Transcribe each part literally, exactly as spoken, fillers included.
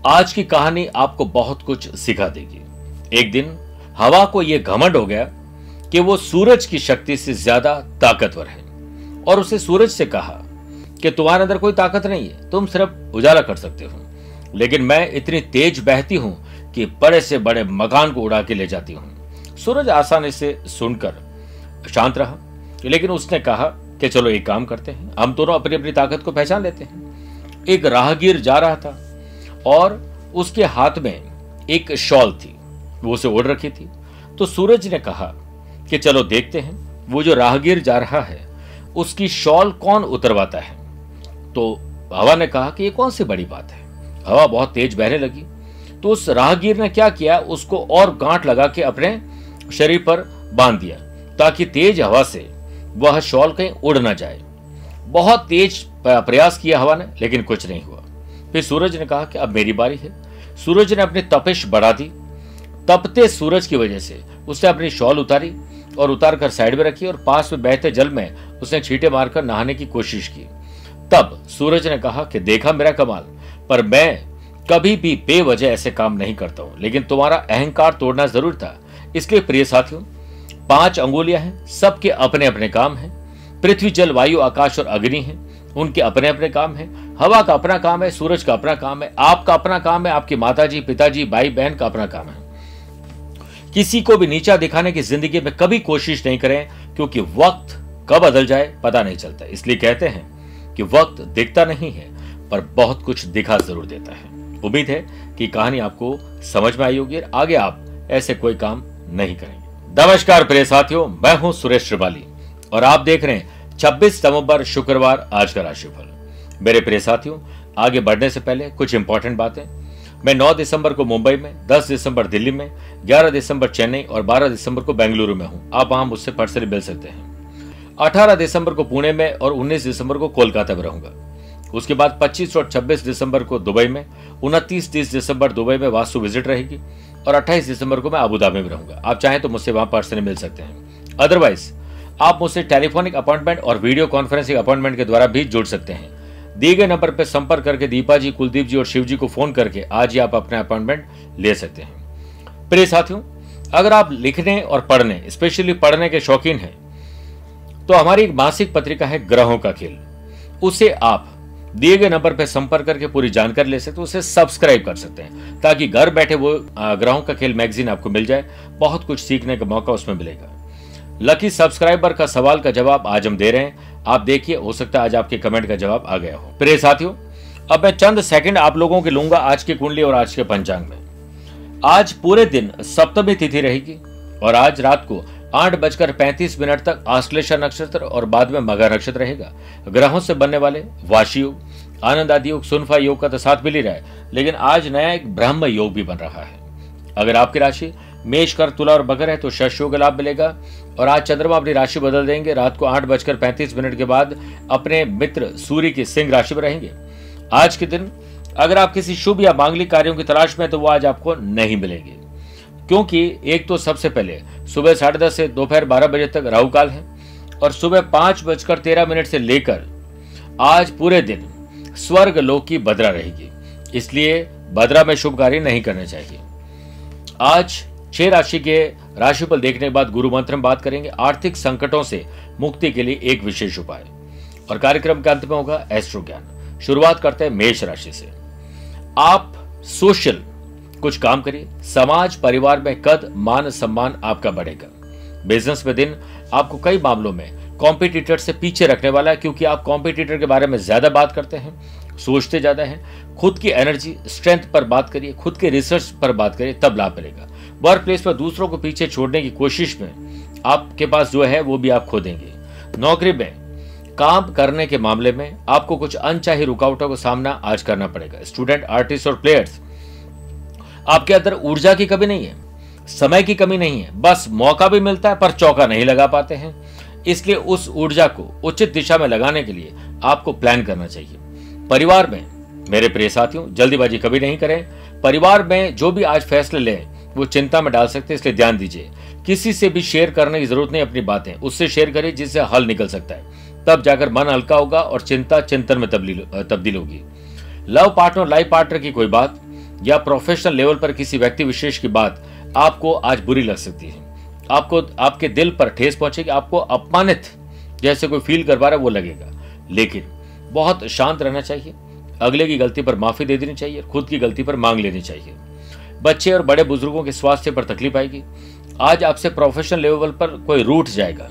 आज की कहानी आपको बहुत कुछ सिखा देगी। एक दिन हवा को यह घमंड हो गया कि वो सूरज की शक्ति से ज्यादा ताकतवर है और उसे सूरज से कहा कि तुम्हारे अंदर कोई ताकत नहीं है, तुम सिर्फ उजाला कर सकते हो, लेकिन मैं इतनी तेज बहती हूं कि बड़े से बड़े मकान को उड़ा के ले जाती हूं। सूरज आसानी से सुनकर शांत रहा, लेकिन उसने कहा कि चलो एक काम करते हैं, हम दोनों अपनी अपनी ताकत को पहचान लेते हैं। एक राहगीर जा रहा था और उसके हाथ में एक शॉल थी, वो उसे ओढ़ रखी थी। तो सूरज ने कहा कि चलो देखते हैं वो जो राहगीर जा रहा है उसकी शॉल कौन उतरवाता है। तो हवा ने कहा कि ये कौन सी बड़ी बात है। हवा बहुत तेज बहने लगी तो उस राहगीर ने क्या किया, उसको और गांठ लगा के अपने शरीर पर बांध दिया ताकि तेज हवा से वह शॉल कहीं उड़ ना जाए। बहुत तेज प्रयास किया हवा ने, लेकिन कुछ नहीं हुआ। फिर सूरज ने कहा कि अब मेरी बारी है। सूरज ने अपनी तपिश बढ़ा दी। तपते सूरज की वजह से उसने अपनी शॉल उतारी और उतार कर साइड में रखी और पास में बहते जल में उसने छींटे मारकर नहाने की कोशिश की। तब सूरज ने कहा कि देखा मेरा कमाल, पर मैं कभी भी बेवजह ऐसे काम नहीं करता हूं, लेकिन तुम्हारा अहंकार तोड़ना जरूर था। इसलिए प्रिय साथियों, पांच अंगुलियां हैं, सबके अपने अपने काम हैं। पृथ्वी जल वायु आकाश और अग्नि हैं, उनके अपने अपने काम हैं। हवा का अपना काम है, सूरज का अपना काम है, आपका अपना काम है, आपकी माताजी पिताजी भाई बहन का अपना काम है। किसी को भी नीचा दिखाने की जिंदगी में कभी कोशिश नहीं करें, क्योंकि वक्त कब बदल जाए पता नहीं चलता। इसलिए कहते हैं कि वक्त दिखता नहीं है पर बहुत कुछ दिखा जरूर देता है। उम्मीद है कि कहानी आपको समझ में आई होगी और आगे आप ऐसे कोई काम नहीं करेंगे। नमस्कार प्रिय साथियों, मैं हूं सुरेश श्रिवाली और आप देख रहे हैं छब्बीस नवंबर शुक्रवार आज का राशिफल। मेरे प्रिय साथियों, आगे बढ़ने से पहले कुछ इंपॉर्टेंट बातें। मैं नौ दिसंबर को मुंबई में, दस दिसंबर दिल्ली में, ग्यारह दिसंबर चेन्नई और बारह दिसंबर को बेंगलुरु में हूं। आप वहां मुझसे पर्सनली मिल सकते हैं। अठारह दिसंबर को पुणे में और उन्नीस दिसंबर को कोलकाता में रहूंगा। उसके बाद पच्चीस और छब्बीस दिसंबर को दुबई में, उनतीस तीस दिसंबर दुबई में वास्तु विजिट रहेगी और अट्ठाईस दिसंबर को मैं अबू धाबी में रहूंगा। आप चाहें तो मुझसे वहां पर्सनली मिल सकते हैं। अदरवाइज आप मुझसे टेलीफोनिक अपॉइंटमेंट और वीडियो कॉन्फ्रेंसिंग अपॉइंटमेंट के द्वारा भी जुड़ सकते हैं। दिए गए नंबर पर संपर्क करके दीपा जी, कुलदीप जी और शिव जी को फोन करके आज ही आप अपना अपॉइंटमेंट ले सकते हैं। प्रिय साथियों, अगर आप लिखने और पढ़ने, स्पेशली पढ़ने के शौकीन हैं, तो हमारी एक मासिक पत्रिका है ग्रहों का खेल। उसे आप दिए गए नंबर पर संपर्क करके पूरी जानकारी ले सकते हैं, उसे सब्सक्राइब कर सकते हैं ताकि घर बैठे वो ग्रहों का खेल मैगजीन आपको मिल जाए। बहुत कुछ सीखने का मौका उसमें मिलेगा। लकी सब्सक्राइबर का सवाल का जवाब आज हम दे रहे हैं, आप देखिए, हो सकता है आज आपके कमेंट का जवाब आ गया हो। प्रिय साथियों, अब मैं चंद सेकंड आप लोगों के लूंगा आज की कुंडली और आज के पंचांग में। आज पूरे दिन सप्तमी तिथि रहेगी और आज रात को आठ बजकर पैंतीस मिनट तक आश्लेषा नक्षत्र और बाद में मघा नक्षत्र रहेगा। ग्रहों से बनने वाले वाशी योग, आनंद आदि योग, सुनफा योग का तो साथ मिल ही रहा है, लेकिन आज नया एक ब्रह्म योग भी बन रहा है। अगर आपकी राशि मेष, कर, तुला और मकर है तो शश योग लाभ मिलेगा। और आज चंद्रमा अपनी राशि बदल देंगे, रात को आठ बजकर पैंतीस मिनट के बाद अपने मित्र सूर्य की सिंह राशि में रहेंगे। आज के दिन अगर आप किसी शुभ या मांगलिक कार्यों की तलाश में तो वो आज आपको नहीं मिलेंगे, क्योंकि एक तो सबसे पहले सुबह साढ़े दस से दोपहर बारह बजे तक राहु काल है और सुबह पांच बजकर तेरह मिनट से लेकर आज पूरे दिन स्वर्ग लोक की भद्रा रहेगी। इसलिए भद्रा में शुभ कार्य नहीं करने चाहिए। आज छह राशि के राशिफल देखने के बाद गुरु मंत्र में बात करेंगे आर्थिक संकटों से मुक्ति के लिए एक विशेष उपाय, और कार्यक्रम के अंत में होगा एस्ट्रो ज्ञान। शुरुआत करते हैं मेष राशि से। आप सोशल कुछ काम करिए, समाज परिवार में कद मान सम्मान आपका बढ़ेगा। बिजनेस में दिन आपको कई मामलों में कॉम्पिटिटर से पीछे रखने वाला है, क्योंकि आप कॉम्पिटिटर के बारे में ज्यादा बात करते हैं, सोचते ज्यादा हैं। खुद की एनर्जी स्ट्रेंथ पर बात करिए, खुद के रिसर्च पर बात करिए, तब लाभ मिलेगा। वर्क प्लेस पर दूसरों को पीछे छोड़ने की कोशिश में आपके पास जो है वो भी आप खो देंगे। नौकरी में काम करने के मामले में आपको कुछ अनचाही रुकावटों का सामना आज करना पड़ेगा। स्टूडेंट, आर्टिस्ट और प्लेयर्स, आपके अंदर ऊर्जा की कमी नहीं है, समय की कमी नहीं है, बस मौका भी मिलता है पर चौका नहीं लगा पाते हैं। इसलिए उस ऊर्जा को उचित दिशा में लगाने के लिए आपको प्लान करना चाहिए। परिवार में मेरे प्रिय साथियों, जल्दीबाजी कभी नहीं करें। परिवार में जो भी आज फैसले लें वो चिंता में डाल सकते हैं, इसलिए ध्यान दीजिए। किसी से भी शेयर करने की जरूरत नहीं, अपनी बातें उससे शेयर करिए जिससे हल निकल सकता है, तब जाकर मन हल्का होगा और चिंता चिंतन में तब्दील तब्दील होगी। लव पार्टनर, लाइफ पार्टनर की कोई बात या प्रोफेशनल लेवल पर किसी व्यक्ति विशेष की बात आपको आज बुरी लग सकती है। आपको आपके दिल पर ठेस पहुंचेगी, आपको अपमानित जैसे कोई फील कर पा रहा है वो लगेगा। लेकिन बहुत शांत रहना चाहिए, अगले की गलती पर माफी दे देनी चाहिए, खुद की गलती पर मांग लेनी चाहिए। बच्चे और बड़े बुजुर्गों के स्वास्थ्य पर तकलीफ आएगी। आज आपसे प्रोफेशनल लेवल पर कोई रूठ जाएगा।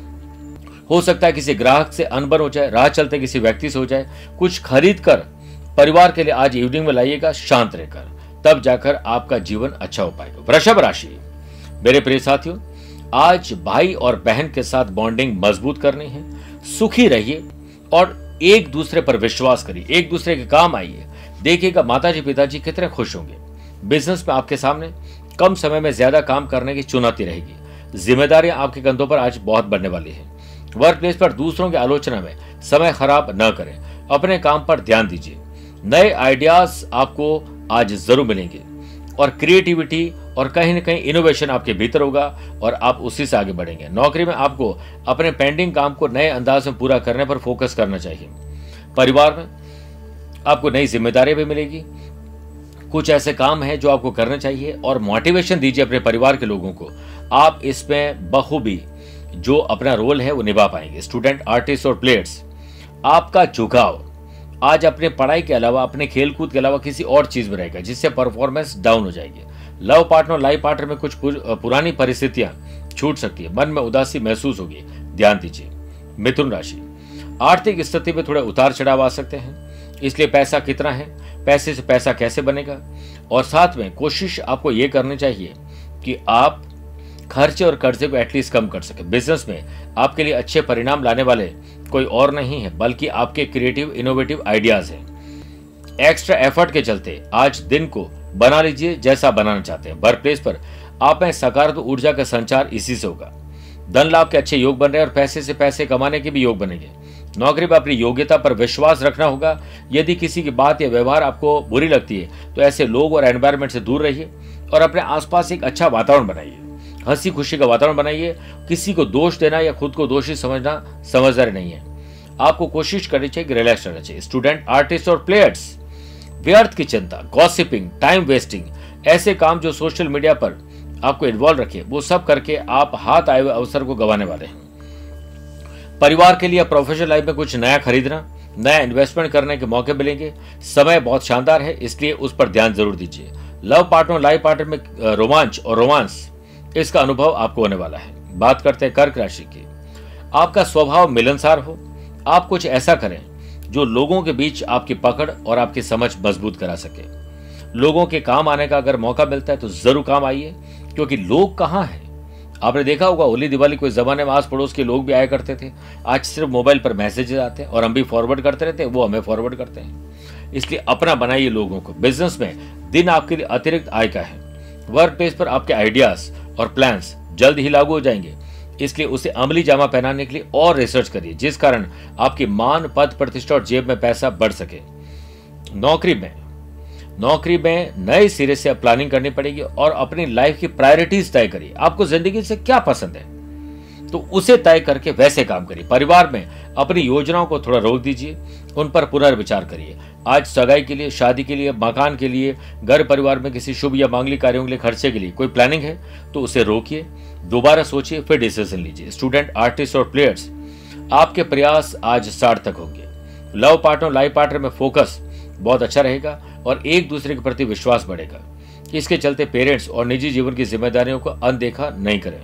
हो सकता है किसी ग्राहक से अनबन हो जाए, राह चलते किसी व्यक्ति से हो जाए। कुछ खरीद कर परिवार के लिए आज इवनिंग में लाइएगा, शांत रहकर, तब जाकर आपका जीवन अच्छा हो पाएगा। वृषभ राशि, मेरे प्रिय साथियों, आज भाई और बहन के साथ बॉन्डिंग मजबूत करनी है। सुखी रहिए और एक दूसरे पर विश्वास करिए, एक दूसरे के काम आइए। देखिएगा माताजी पिताजी कितने खुश होंगे। बिजनेस में आपके सामने कम समय में ज्यादा काम करने की चुनौती रहेगी। जिम्मेदारियां आपके कंधों पर आज बहुत बढ़ने वाली है। वर्क प्लेस पर दूसरों की आलोचना में समय खराब न करें, अपने काम पर ध्यान दीजिए। नए आइडियाज आपको आज जरूर मिलेंगे और क्रिएटिविटी और कहीं ना कहीं इनोवेशन आपके भीतर होगा और आप उसी से आगे बढ़ेंगे। नौकरी में आपको अपने पेंडिंग काम को नए अंदाज में पूरा करने पर फोकस करना चाहिए। परिवार में आपको नई जिम्मेदारी भी मिलेगी। कुछ ऐसे काम हैं जो आपको करने चाहिए और मोटिवेशन दीजिए अपने परिवार के लोगों को। आप इसमें बखूबी जो अपना रोल है वो निभा पाएंगे। स्टूडेंट, आर्टिस्ट और प्लेयर्स, आपका झुकाव आज अपने पढ़ाई के अलावा, अपने खेलकूद के अलावा किसी और चीज में रहेगा, जिससे परफॉर्मेंस डाउन हो जाएगी। लव पार्टनर, लाइफ पार्टनर में कुछ पुरानी परिस्थितियां छूट सकती है, मन में उदासी महसूस होगी, ध्यान दीजिए। मिथुन राशि, आर्थिक स्थिति में थोड़े उतार चढ़ाव आ सकते हैं, इसलिए पैसा कितना है, पैसे से पैसा कैसे बनेगा, और साथ में कोशिश आपको ये करनी चाहिए कि आप खर्चे और कर्जे को एटलीस्ट कम कर सके। बिजनेस में आपके लिए अच्छे परिणाम लाने वाले कोई और नहीं है बल्कि आपके क्रिएटिव इनोवेटिव आइडियाज हैं। एक्स्ट्रा एफर्ट के चलते आज दिन को बना लीजिए जैसा बनाना चाहते हैं। वर्क प्लेस पर आप में सकारात्मक ऊर्जा का संचार इसी से होगा। धन लाभ के अच्छे योग बन रहे हैं और पैसे से पैसे कमाने के भी योग बनेंगे। नौकरी में अपनी योग्यता पर विश्वास रखना होगा। यदि किसी की बात या व्यवहार आपको बुरी लगती है तो ऐसे लोग और एनवायरनमेंट से दूर रहिए और अपने आसपास एक अच्छा वातावरण बनाइए, हंसी खुशी का वातावरण बनाइए। किसी को दोष देना या खुद को दोषी समझना समझदारी नहीं है। आपको कोशिश करनी चाहिए कि रिलैक्स रहना चाहिए। स्टूडेंट, आर्टिस्ट और प्लेयर्स, व्यर्थ की चिंता, गॉसिपिंग, टाइम वेस्टिंग, ऐसे काम जो सोशल मीडिया पर आपको इन्वॉल्व रखे, वो सब करके आप हाथ आए हुए अवसर को गंवाने वाले हैं। परिवार के लिए प्रोफेशनल लाइफ में कुछ नया खरीदना, नया इन्वेस्टमेंट करने के मौके मिलेंगे। समय बहुत शानदार है, इसलिए उस पर ध्यान जरूर दीजिए। लव पार्टनर, लाइफ पार्टनर में रोमांच और रोमांस, इसका अनुभव आपको होने वाला है। बात करते हैं कर्क राशि की। आपका स्वभाव मिलनसार हो। आप कुछ ऐसा करें जो लोगों के बीच आपकी पकड़ और आपकी समझ मजबूत करा सके। लोगों के काम आने का अगर मौका मिलता है तो जरूर काम आइए, क्योंकि लोग कहाँ हैं। आपने देखा होगा होली दिवाली कोई जमाने में आस पड़ोस के लोग भी आया करते थे, आज सिर्फ मोबाइल पर मैसेजेस आते हैं और हम भी फॉरवर्ड करते रहते हैं, वो हमें फॉरवर्ड करते हैं। इसलिए अपना बनाइए लोगों को। बिजनेस में दिन आपके लिए अतिरिक्त आय का है। वर्क प्लेस पर आपके आइडियाज और प्लान्स जल्द ही लागू हो जाएंगे, इसलिए उसे अमली जामा पहनाने के लिए और रिसर्च करिए, जिस कारण आपकी मान, पद, प्रतिष्ठा और जेब में पैसा बढ़ सके। नौकरी में नौकरी में नए सिरे से प्लानिंग करनी पड़ेगी और अपनी लाइफ की प्रायोरिटीज तय करिए। आपको जिंदगी से क्या पसंद है तो उसे तय करके वैसे काम करिए। परिवार में अपनी योजनाओं को थोड़ा रोक दीजिए, उन पर पुनर्विचार करिए। आज सगाई के लिए, शादी के लिए, मकान के लिए, घर परिवार में किसी शुभ या मांगलिक कार्यों के लिए खर्चे के लिए कोई प्लानिंग है तो उसे रोकिए, दोबारा सोचिए, फिर डिसीजन लीजिए। स्टूडेंट, आर्टिस्ट और प्लेयर्स, आपके प्रयास आज सार्थक होंगे। लव पार्टनर, लाइफ पार्टनर में फोकस बहुत अच्छा रहेगा और एक दूसरे के प्रति विश्वास बढ़ेगा। इसके चलते पेरेंट्स और निजी जीवन की जिम्मेदारियों को अनदेखा नहीं करें।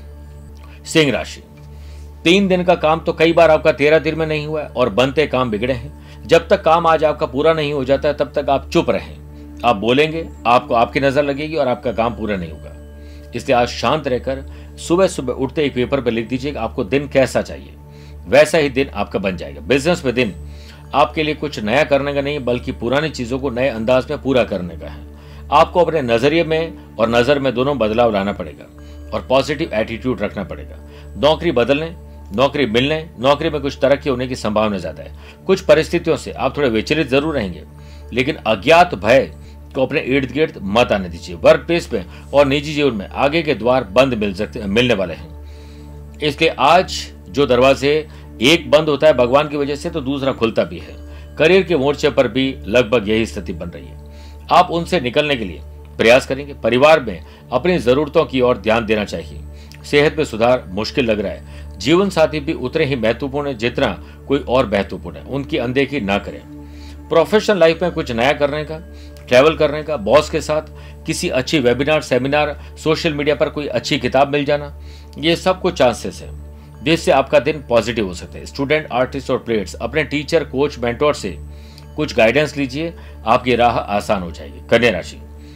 सिंह राशि, तीन दिन का काम तो कई बार आपका तेरह दिन में नहीं हुआ है और बनते काम बिगड़े हैं। जब तक काम आज आपका पूरा नहीं हो जाता है तब तक आप चुप रहें। आप बोलेंगे, आपको आपकी नजर लगेगी और आपका काम पूरा नहीं होगा। इसलिए आज शांत रहकर सुबह सुबह उठते ही पेपर पर लिख दीजिए कि आपको दिन कैसा चाहिए, वैसा ही दिन आपका बन जाएगा। बिजनेस में दिन आपके लिए कुछ नया करने का नहीं बल्कि पुरानी चीजों को नए अंदाज में पूरा करने का है। आपको अपने नजरिए में और नजर में दोनों बदलाव लाना पड़ेगा और पॉजिटिव एटीट्यूड रखना पड़ेगा। नौकरी बदलने, नौकरी मिलने, नौकरी में कुछ तरक्की होने की संभावना ज्यादा है। कुछ परिस्थितियों से आप थोड़े विचलित जरूर रहेंगे, लेकिन अज्ञात भय को अपने इर्द गिर्द मत आने दीजिए। वर्क प्लेस में और निजी जीवन में आगे के द्वार बंद मिल सकते मिलने वाले हैं। इसलिए आज जो दरवाजे एक बंद होता है भगवान की वजह से, तो दूसरा खुलता भी है। करियर के मोर्चे पर भी लगभग यही स्थिति बन रही है। आप उनसे निकलने के लिए प्रयास करेंगे। परिवार में अपनी जरूरतों की ओर ध्यान देना चाहिए। सेहत में सुधार मुश्किल लग रहा है। जीवन साथी भी उतने ही महत्वपूर्ण है जितना कोई और महत्वपूर्ण है, उनकी अनदेखी ना करें। प्रोफेशनल लाइफ में कुछ नया करने का, ट्रैवल करने का, बॉस के साथ किसी अच्छी वेबिनार, सेमिनार, सोशल मीडिया पर कोई अच्छी किताब मिल जाना, ये सब कुछ चांसेस है जिससे आपका दिन पॉजिटिव हो सकता है। स्टूडेंट, आर्टिस्ट और प्लेयर्स अपने टीचर, कोच, मेंटोर से कुछ गाइडेंस लीजिए, आपकी राह आसान हो जाएगी। कन्या राशि,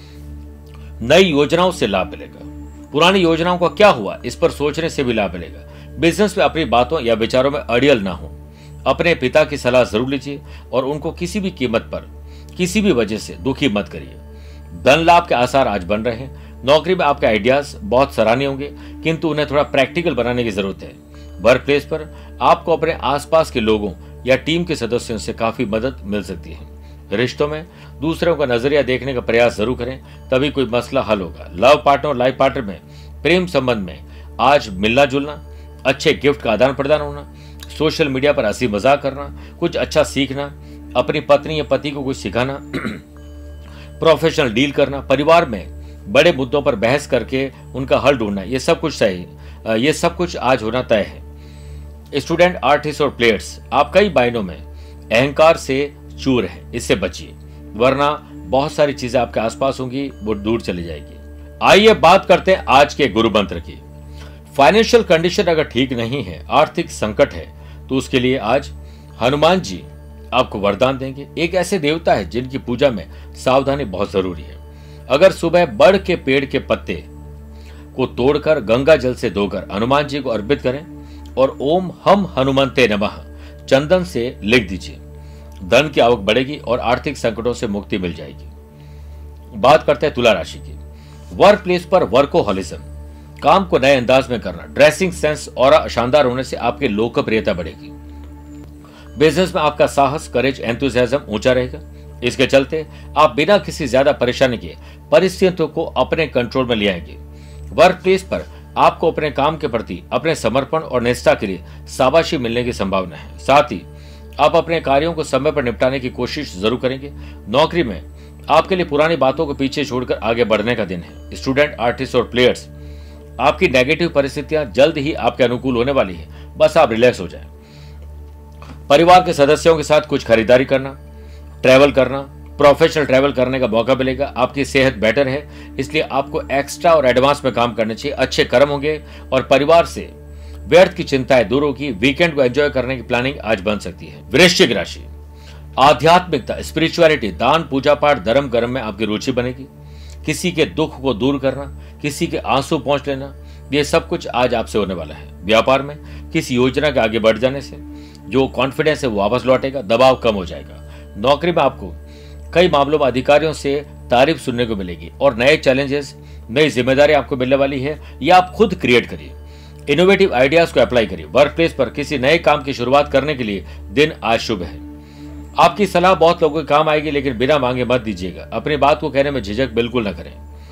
नई योजनाओं से लाभ मिलेगा। पुरानी योजनाओं का क्या हुआ, इस पर सोचने से भी लाभ मिलेगा। बिजनेस में अपनी बातों या विचारों में अड़ियल ना हो। अपने पिता की सलाह जरूर लीजिए और उनको किसी भी कीमत पर, किसी भी वजह से दुखी मत करिए। धन लाभ के आसार आज बन रहे हैं। नौकरी में आपके आइडियाज बहुत सराहनीय होंगे, किंतु उन्हें थोड़ा प्रैक्टिकल बनाने की जरूरत है। वर्क प्लेस पर आपको अपने आसपास के लोगों या टीम के सदस्यों से काफी मदद मिल सकती है। रिश्तों में दूसरों का नजरिया देखने का प्रयास जरूर करें, तभी कोई मसला हल होगा। लव पार्टनर और लाइफ पार्टनर में, प्रेम संबंध में आज मिलना जुलना, अच्छे गिफ्ट का आदान प्रदान होना, सोशल मीडिया पर हंसी मजाक करना, कुछ अच्छा सीखना, अपनी पत्नी या पति को कुछ सिखाना, प्रोफेशनल डील करना, परिवार में बड़े मुद्दों पर बहस करके उनका हल ढूंढना, ये सब कुछ सही, ये सब कुछ आज होना तय है। स्टूडेंट, आर्टिस्ट और प्लेयर्स, आप कई मायनों में अहंकार से चूर हैं, इससे बचिए, वरना बहुत सारी चीजें आपके आसपास होंगी, वो दूर चली जाएगी। आइए बात करते हैं आज के गुरु मंत्र की। फाइनेंशियल कंडीशन अगर ठीक नहीं है, आर्थिक संकट है, तो उसके लिए आज हनुमान जी आपको वरदान देंगे। एक ऐसे देवता है जिनकी पूजा में सावधानी बहुत जरूरी है। अगर सुबह बड़ के पेड़ के पत्ते को तोड़कर गंगा जल से धोकर हनुमान जी को अर्पित करें और ओम हम हनुमंते नमः चंदन से लिख दीजिए, धन की आवक बढ़ेगी और आर्थिक संकटों से मुक्ति मिल जाएगी। बात करते हैं तुला राशि की। वर्क प्लेस पर वर्कोहॉलिज्म, काम को नए अंदाज में करना, ड्रेसिंग सेंस और शानदार होने से आपकी लोकप्रियता बढ़ेगी। बिजनेस में आपका साहस, करेज, एंथुसियाज्म ऊंचा रहेगा। इसके चलते आप बिना किसी ज्यादा परेशानी के परिस्थितियों को अपने कंट्रोल में ले आएंगे। वर्क प्लेस पर आपको अपने काम के प्रति अपने समर्पण और निष्ठा के लिए शाबाशी मिलने की संभावना है। साथ ही आप अपने कार्यों को समय पर निपटाने की कोशिश जरूर करेंगे। नौकरी में आपके लिए पुरानी बातों को पीछे छोड़कर आगे बढ़ने का दिन है। स्टूडेंट, आर्टिस्ट और प्लेयर्स, आपकी नेगेटिव परिस्थितियां जल्द ही आपके अनुकूल होने वाली है, बस आप रिलैक्स हो जाएं। परिवार के सदस्यों के साथ कुछ खरीदारी करना, ट्रैवल करना, प्रोफेशनल ट्रैवल करने का मौका मिलेगा। आपकी सेहत बेटर है, इसलिए आपको एक्स्ट्रा और एडवांस में काम करने चाहिए। अच्छे कर्म होंगे और परिवार से व्यर्थ की चिंताएं दूर होगी। वीकेंड को एंजॉय करने की प्लानिंग आज बन सकती है। वृश्चिक राशि, आध्यात्मिकता, स्पिरिचुअलिटी, दान, पूजा पाठ, धर्म कर्म में आपकी रुचि बनेगी। किसी के दुख को दूर करना, किसी के आंसू पहुंच लेना, ये सब कुछ आज आपसे होने वाला है। व्यापार में किसी योजना के आगे बढ़ जाने से जो कॉन्फिडेंस है वो वापस लौटेगा, दबाव कम हो जाएगा। नौकरी में आपको कई मामलों में अधिकारियों से तारीफ सुनने को मिलेगी और नए चैलेंजेस, नई जिम्मेदारी आपको मिलने वाली है, ये आप खुद क्रिएट करिए। इनोवेटिव आइडियाज को अप्लाई करिए। वर्क प्लेस पर किसी नए काम की शुरुआत करने के लिए दिन आज शुभ है। आपकी सलाह बहुत लोगों के काम आएगी, लेकिन बिना मांगे मत दीजिएगा। अपनी बात को कहने में झिझक बिल्कुल न करें।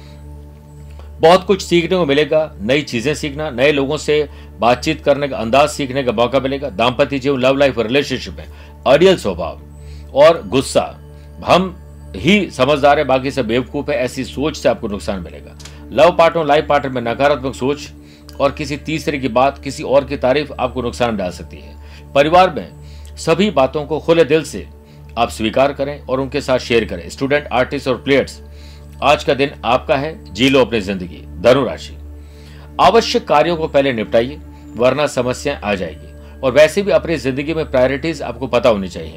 बहुत कुछ सीखने को मिलेगा, नई चीजें सीखना, नए लोगों से बातचीत करने का अंदाज सीखने का मौका मिलेगा। दाम्पत्य जीवन, लव लाइफ और रिलेशनशिप में अड़ियल स्वभाव और गुस्सा, हम ही समझदार है बाकी सब बेवकूफ है, ऐसी सोच से आपको नुकसान मिलेगा। लव पार्टनर, लाइफ पार्टनर में नकारात्मक सोच और किसी तीसरे की बात, किसी और की तारीफ आपको नुकसान डाल सकती है। परिवार में सभी बातों को खुले दिल से आप स्वीकार करें और उनके साथ शेयर करें। स्टूडेंट, आर्टिस्ट और प्लेयर्स, आज का दिन आपका है, जी लो अपनी जिंदगी। धनुराशि, आवश्यक कार्यों को पहले निपटाइए, वरना समस्याएं आ जाएगी। और वैसे भी अपनी जिंदगी में प्रायोरिटीज आपको पता होनी चाहिए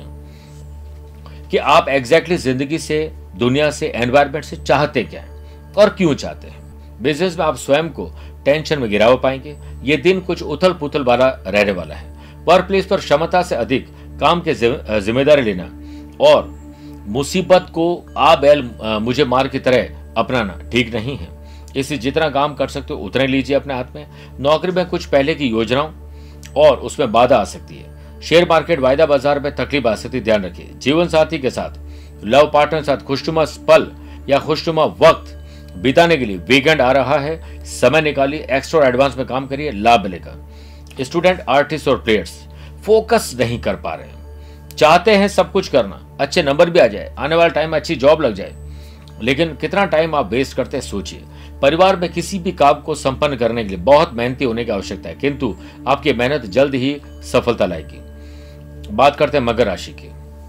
कि आप एग्जैक्टली जिंदगी से, दुनिया से, एनवायरमेंट से चाहते क्या है और क्यों चाहते हैं। बिजनेस में आप स्वयं को टेंशन में गिराव पाएंगे। ये दिन कुछ उथल पुथल वाला रहने वाला है। वर्क प्लेस पर क्षमता से अधिक काम के जिम्मेदारी लेना और मुसीबत को आ बैल मुझे मार की तरह अपनाना ठीक नहीं है। इसलिए जितना काम कर सकते हो उतने लीजिए अपने हाथ में। नौकरी में कुछ पहले की योजनाओं और उसमें बाधा आ सकती है। शेयर मार्केट, वायदा बाजार में तकलीफ आ सकती है, ध्यान रखिए। जीवन साथी के साथ, लव पार्टनर के साथ खुशनुमा पल या खुशनुमा वक्त बिताने के लिए वीकेंड आ रहा है, समय निकालिए, एक्स्ट्रा एडवांस में काम करिए, लाभ मिलेगा। स्टूडेंट, आर्टिस्ट और प्लेयर्स फोकस नहीं कर पा रहे हैं, चाहते हैं सब कुछ करना, अच्छे नंबर भी आ जाए, आने वाला टाइम में अच्छी जॉब लग जाए, लेकिन कितना टाइम आप वेस्ट करते हैं सोचिए। परिवार में किसी भी काम को संपन्न करने के लिए बहुत मेहनती होने की आवश्यकता है, किंतु आपकी मेहनत जल्द ही सफलता लाएगी। बात करते हैं मकर राशि की।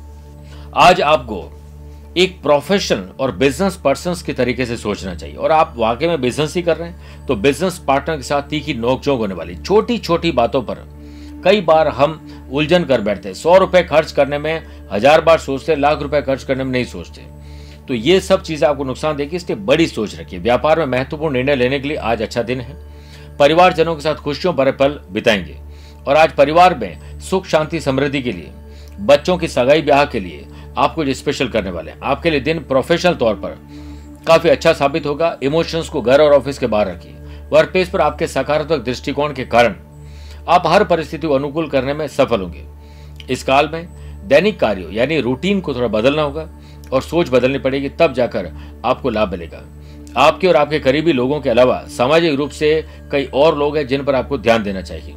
आज आपको एक प्रोफेशन और बिजनेस पर्सन के तरीके से सोचना चाहिए, और आप वाकई में बिजनेस ही कर रहे हैं तो बिजनेस पार्टनर के साथ तीखी नोकझोंक होने वाली। छोटी छोटी बातों पर कई बार हम उलझन कर बैठते हैं। सौ रुपए खर्च करने में हजार बार सोचते हैं, लाख रुपए खर्च करने में नहीं सोचते। तो ये सब चीजें आपको नुकसान देगी, इसलिए बड़ी सोच रखिए। व्यापार में महत्वपूर्ण निर्णय लेने के लिए आज अच्छा दिन है। परिवारजनों के साथ खुशियों भरे पल बिताएंगे, और आज परिवार में सुख शांति समृद्धि के लिए, बच्चों की सगाई ब्याह के लिए आप कुछ स्पेशल करने वाले हैं। आपके लिए दिन प्रोफेशनल तौर पर काफी अच्छा साबित होगा। इमोशंस को घर और ऑफिस के बाहर रखिए। वर्क प्लेस पर आपके सकारात्मक दृष्टिकोण के कारण आप हर परिस्थिति को अनुकूल करने में सफल होंगे। इस काल में दैनिक कार्यों यानी रूटीन को थोड़ा बदलना होगा और सोच बदलनी पड़ेगी, तब जाकर आपको लाभ मिलेगा। आपके और आपके करीबी लोगों के अलावा सामाजिक रूप से कई और लोग हैं जिन पर आपको ध्यान देना चाहिए।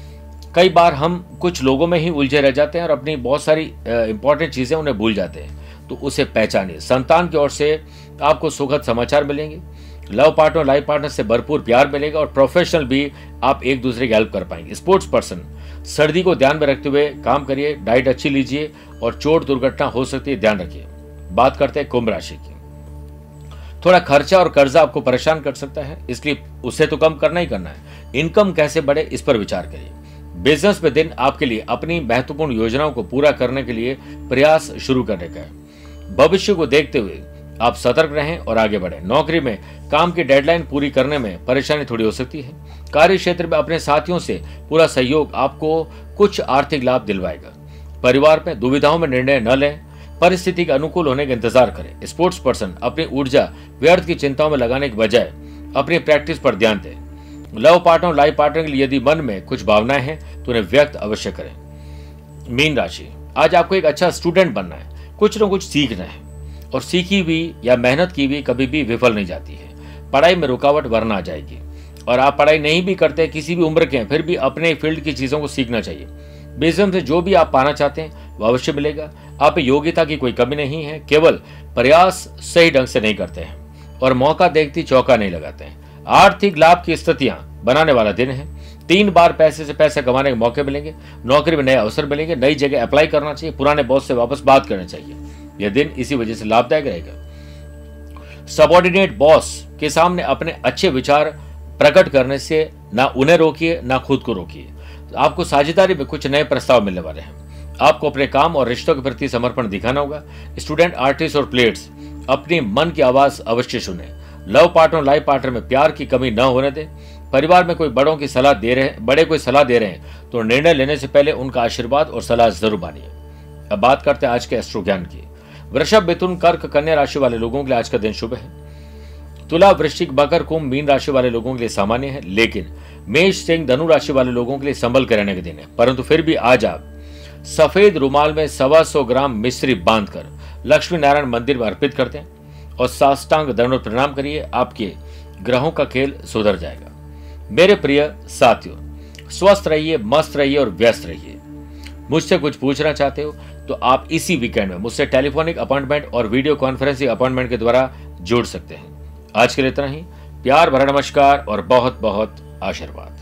कई बार हम कुछ लोगों में ही उलझे रह जाते हैं और अपनी बहुत सारी इंपॉर्टेंट चीजें उन्हें भूल जाते हैं, तो उसे पहचानिए। संतान की ओर से आपको सुखद समाचार मिलेंगे। लव पार्टनर लाइफ पार्टनर से भरपूर प्यार मिलेगा, और प्रोफेशनल भी आप एक दूसरे की हेल्प कर पाएंगे। स्पोर्ट्स पर्सन सर्दी को ध्यान में रखते हुए काम करिए, डाइट अच्छी लीजिए, और चोट दुर्घटना हो सकती है, ध्यान रखिए। बात करते हैं कुंभ राशि की। थोड़ा खर्चा और कर्जा आपको परेशान कर सकता है, इसलिए उसे तो कम करना ही करना है। इनकम कैसे बढ़े इस पर विचार करिए। बिजनेस में दिन आपके लिए अपनी महत्वपूर्ण योजनाओं को पूरा करने के लिए प्रयास शुरू करने का है। भविष्य को देखते हुए आप सतर्क रहें और आगे बढ़ें। नौकरी में काम की डेडलाइन पूरी करने में परेशानी थोड़ी हो सकती है। कार्य क्षेत्र में अपने साथियों से पूरा सहयोग आपको कुछ आर्थिक लाभ दिलवाएगा। परिवार में दुविधाओं में निर्णय न लें, परिस्थिति के अनुकूल होने का इंतजार करें। स्पोर्ट्स पर्सन अपनी ऊर्जा व्यर्थ की चिंताओं में लगाने के बजाय अपनी प्रैक्टिस पर ध्यान दें। लव पार्टनर लाइफ पार्टनर के लिए यदि मन में कुछ भावनाएं हैं तो उन्हें व्यक्त अवश्य करें। मीन राशि, आज आपको एक अच्छा स्टूडेंट बनना है, कुछ न कुछ सीखना है, और सीखी हुई या मेहनत की हुई कभी भी विफल नहीं जाती है। पढ़ाई में रुकावट वरना आ जाएगी, और आप पढ़ाई नहीं भी करते, किसी भी उम्र के हैं, फिर भी अपने फील्ड की चीजों को सीखना चाहिए। बिजनेस से जो भी आप पाना चाहते हैं वो अवश्य मिलेगा। आप योग्यता की कोई कमी नहीं है, केवल प्रयास सही ढंग से नहीं करते हैं, और मौका देखती चौका नहीं लगाते हैं। आर्थिक लाभ की स्थितियां बनाने वाला दिन है। तीन बार पैसे से पैसे कमाने के मौके मिलेंगे। नौकरी में नए अवसर मिलेंगे। नई जगह अप्लाई करना चाहिए। पुराने बॉस से वापस बात करना चाहिए। यह दिन इसी वजह से लाभदायक रहेगा। सबऑर्डिनेट बॉस के सामने अपने अच्छे विचार प्रकट करने से ना उन्हें रोकिए ना खुद को रोकिए। आपको साझेदारी में कुछ नए प्रस्ताव मिलने वाले हैं। आपको अपने काम और रिश्तों के प्रति समर्पण दिखाना होगा। स्टूडेंट, आर्टिस्ट और प्लेयर्स अपनी मन की आवाज अवश्य सुने। लव पार्टनर लाइफ पार्टनर में प्यार की कमी न होने दें। परिवार में कोई बड़ों की सलाह दे रहे हैं बड़े कोई सलाह दे रहे हैं तो निर्णय लेने से पहले उनका आशीर्वाद और सलाह जरूर मानिए। अब बात करते हैं आज के एस्ट्रो ज्ञान की। वृषभ, मिथुन, कर्क, कन्या राशि वाले लोगों के लिए आज का दिन शुभ है। तुला, वृश्चिक, मकर, कुंभ, मीन राशि वाले लोगों के लिए सामान्य है, लेकिन मेष, सिंह, धनु राशि वाले लोगों के लिए संभल कर रहने के दिन है। परंतु फिर भी आज आप सफेद रुमाल में सवा सौ ग्राम मिश्री बांधकर लक्ष्मी नारायण मंदिर में अर्पित करते हैं और साष्टांग दंडवत प्रणाम करिए। आपके ग्रहों का खेल सुधर जाएगा। मेरे प्रिय साथियों, स्वस्थ रहिए, मस्त रहिए और व्यस्त रहिए। मुझसे कुछ पूछना चाहते हो तो आप इसी वीकेंड में मुझसे टेलीफोनिक अपॉइंटमेंट और वीडियो कॉन्फ्रेंसिंग अपॉइंटमेंट के द्वारा जुड़ सकते हैं। आज के लिए इतना ही। प्यार भरा नमस्कार और बहुत बहुत आशीर्वाद।